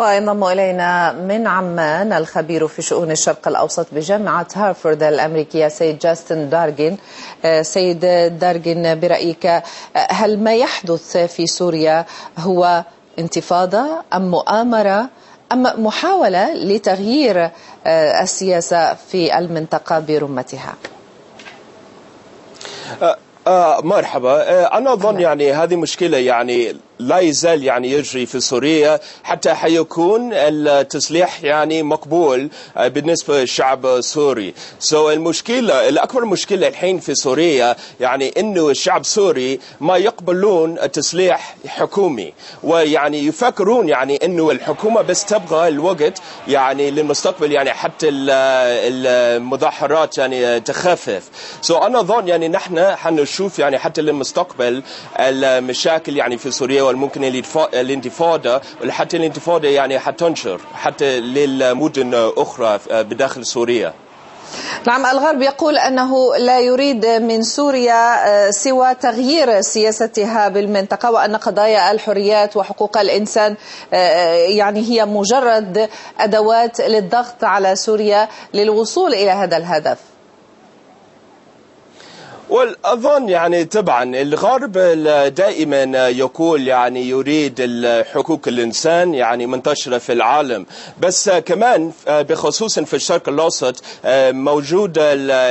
وينضم إلينا من عمان الخبير في شؤون الشرق الأوسط بجامعة هارفارد الأمريكية سيد جاستن دارجين. سيد دارجين، برأيك هل ما يحدث في سوريا هو انتفاضة أم مؤامرة أم محاولة لتغيير السياسة في المنطقة برمتها؟ مرحبا. أنا أظن هذه مشكلة لا يزال يجري في سوريا حتى حيكون التسليح مقبول بالنسبة للشعب السوري. المشكلة الأكبر مشكلة الحين في سوريا إنه الشعب السوري ما يقبلون التسليح حكومي، يفكرون إنه الحكومة بس تبغى الوقت للمستقبل حتى المظاهرات تخفف. أنا أظن نحن حنشوف حتى للمستقبل المشاكل في سوريا، والممكن الانتفاضة، وحتى الانتفاضة حتنشر حتى للمدن أخرى بداخل سوريا. نعم، الغرب يقول أنه لا يريد من سوريا سوى تغيير سياستها بالمنطقة، وأن قضايا الحريات وحقوق الإنسان هي مجرد أدوات للضغط على سوريا للوصول إلى هذا الهدف. والأظن طبعا الغرب دائما يقول يريد حقوق الإنسان منتشرة في العالم، بس كمان بخصوص في الشرق الأوسط موجودة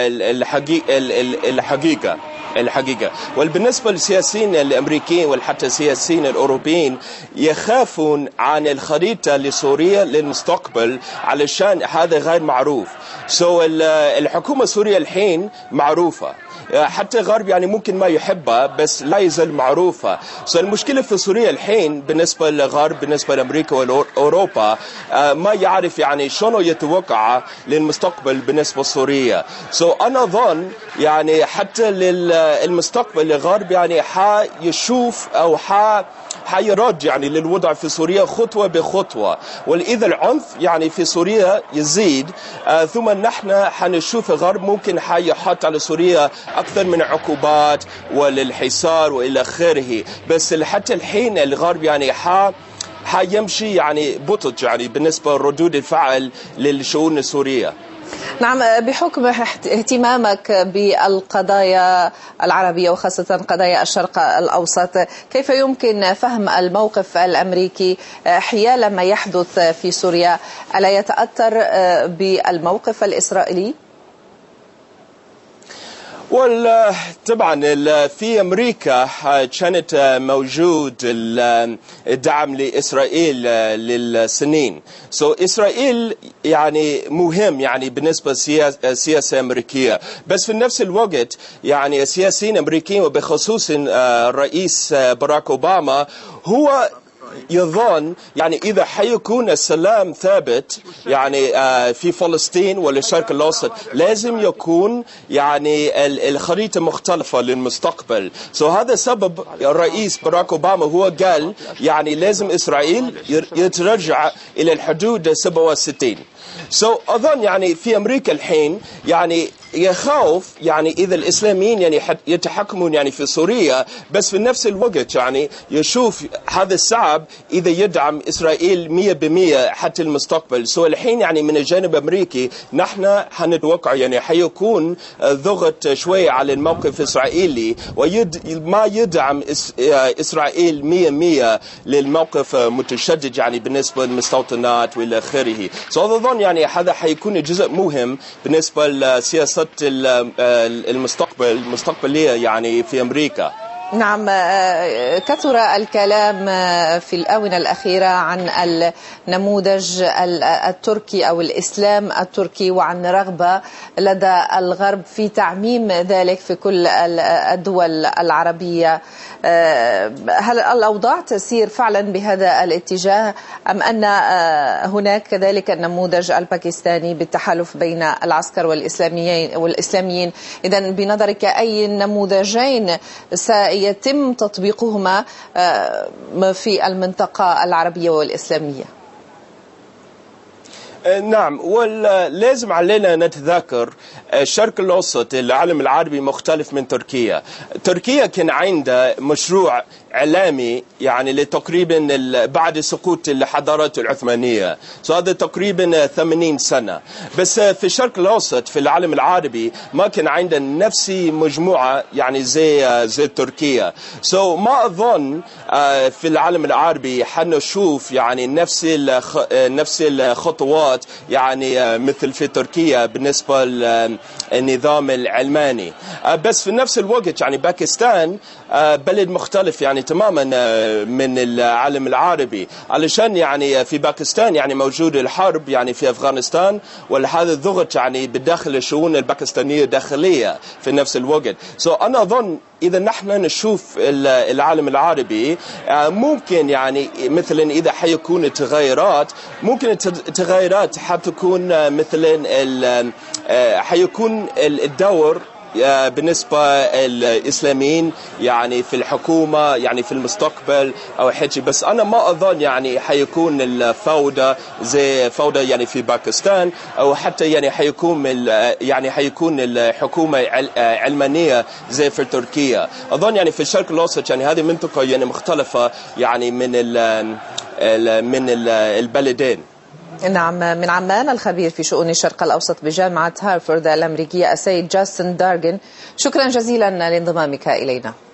الحقيقة. وبالنسبة للسياسيين الأمريكيين وحتى السياسيين الأوروبيين يخافون عن الخريطة لسوريا للمستقبل علشان هذا غير معروف. الحكومة السورية الحين معروفة، حتى الغرب ممكن ما يحبها، بس لا يزال معروفة. المشكلة في سوريا الحين بالنسبة للغرب، بالنسبة لأمريكا وأوروبا، ما يعرف شلون يتوقع للمستقبل بالنسبة لسوريا. أنا أظن حتى للمستقبل الغرب حيشوف أو حيرد للوضع في سوريا خطوة بخطوة. وإذا العنف في سوريا يزيد، ثم نحن حنشوف الغرب ممكن حيحط على سوريا أكثر من عقوبات وللحصار وإلى آخره. بس حتى الحين الغرب حيمشي بطء بالنسبة لردود الفعل للشؤون السورية. نعم، بحكم اهتمامك بالقضايا العربية وخاصة قضايا الشرق الأوسط، كيف يمكن فهم الموقف الأمريكي حيال ما يحدث في سوريا؟ ألا يتأثر بالموقف الإسرائيلي؟ طبعا في أمريكا كانت موجود الدعم لإسرائيل للسنين. إسرائيل مهم بالنسبة للسياسة الأمريكية، بس في نفس الوقت السياسيين الأمريكيين وبخصوص الرئيس باراك أوباما هو يظن إذا حيكون السلام ثابت في فلسطين والشرق الأوسط، لازم يكون الخريطة مختلفة للمستقبل. هذا سبب الرئيس باراك أوباما هو قال لازم إسرائيل يترجع إلى الحدود 67. أظن في أمريكا الحين يخاف إذا الإسلاميين يتحكمون في سوريا، بس في نفس الوقت يشوف هذا الشعب إذا يدعم إسرائيل 100% حتى المستقبل. الحين من الجانب الأمريكي نحن حنتوقع حيكون ضغط شوية على الموقف الإسرائيلي، وما يدعم إسرائيل 100% للموقف متشدد بالنسبة للمستوطنات وإلى آخره. أظن هذا حيكون جزء مهم بالنسبة لسياسة المستقبلية في أمريكا. نعم، كثر الكلام في الآونة الأخيرة عن النموذج التركي أو الإسلام التركي، وعن رغبة لدى الغرب في تعميم ذلك في كل الدول العربية. هل الأوضاع تسير فعلا بهذا الاتجاه، أم أن هناك كذلك النموذج الباكستاني بالتحالف بين العسكر والإسلاميين؟ إذن بنظرك أي نموذجين سيتم تطبيقهما في المنطقة العربية والإسلامية؟ نعم، ولازم علينا نتذكر الشرق الأوسط، العالم العربي مختلف من تركيا. تركيا كان عندها مشروع إعلامي يعني لتقريبا بعد سقوط الحضارات العثمانية. هذا تقريبا 80 سنة. بس في الشرق الأوسط في العالم العربي ما كان عندنا نفس مجموعة يعني زي تركيا. ما أظن في العالم العربي حنشوف يعني نفس الخطوات يعني مثل في تركيا بالنسبة للنظام العلماني. بس في نفس الوقت يعني باكستان بلد مختلف يعني تماما من العالم العربي، علشان يعني في باكستان يعني موجود الحرب يعني في أفغانستان، وهذا الضغط يعني بداخل الشؤون الباكستانية داخلية في نفس الوقت. أنا أظن إذا نحن نشوف العالم العربي ممكن يعني مثلا إذا حيكون تغيرات، ممكن التغيرات حتكون مثلا حيكون الدور بالنسبة الإسلاميين يعني في الحكومة يعني في المستقبل أو حكي. بس أنا ما أظن يعني حيكون الفوضى زي فوضى يعني في باكستان، أو حتى يعني حيكون الحكومة علمانية زي في تركيا. أظن يعني في الشرق الأوسط يعني هذه منطقة يعني مختلفة يعني من البلدين. نعم، من عمان الخبير في شؤون الشرق الأوسط بجامعة هارفارد الأمريكية السيد جاستن دارغن، شكرا جزيلا لانضمامك إلينا.